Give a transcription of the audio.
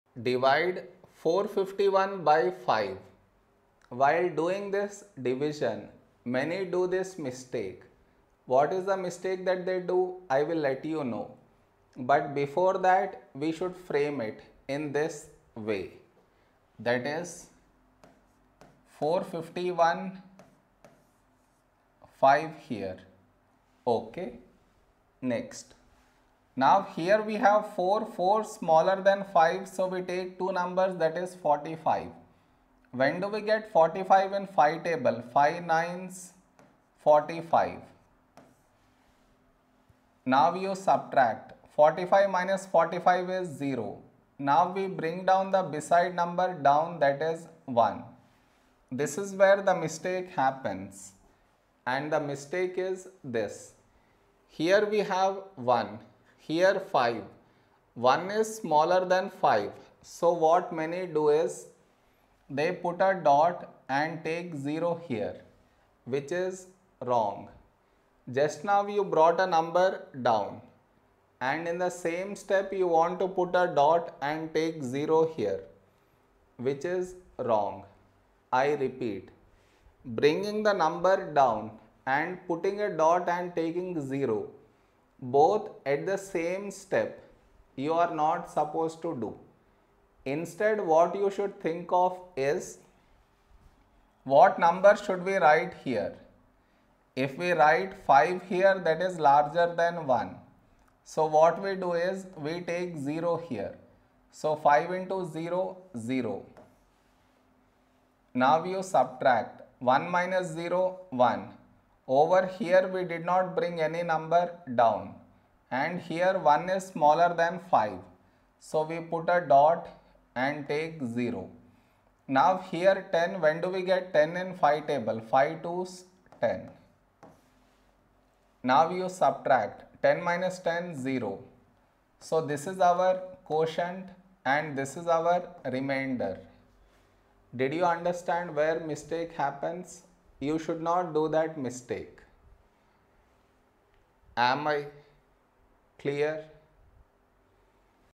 Divide 451 by 5. While doing this division, many do this mistake. What is the mistake that they do? I will let you know. But before that, we should frame it in this way. That is 451, 5 here. Okay. Next. Now here we have 4 smaller than 5, so we take two numbers, that is 45. When do we get 45 in 5 table? 5 nines 45. Now you subtract. 45 minus 45 is 0. Now we bring down the beside number down, that is 1. This is where the mistake happens, and the mistake is this. Here we have 1, here 5. 1 is smaller than 5. So what many do is, they put a dot and take 0 here, which is wrong. Just now you brought a number down, and in the same step you want to put a dot and take 0 here, which is wrong. I repeat, bringing the number down and putting a dot and taking 0, both at the same step, you are not supposed to do. Instead, what you should think of is, what number should we write here? If we write 5 here, that is larger than 1. So what we do is, we take 0 here. So 5 into 0, 0. Now you subtract. 1 minus 0, 1. Over here we did not bring any number down. And here 1 is smaller than 5. So we put a dot and take 0. Now here 10, when do we get 10 in 5 table? 5 2's 10. Now you subtract. 10 minus 10, 0. So this is our quotient and this is our remainder. Did you understand where mistake happens? You should not do that mistake. Am I clear?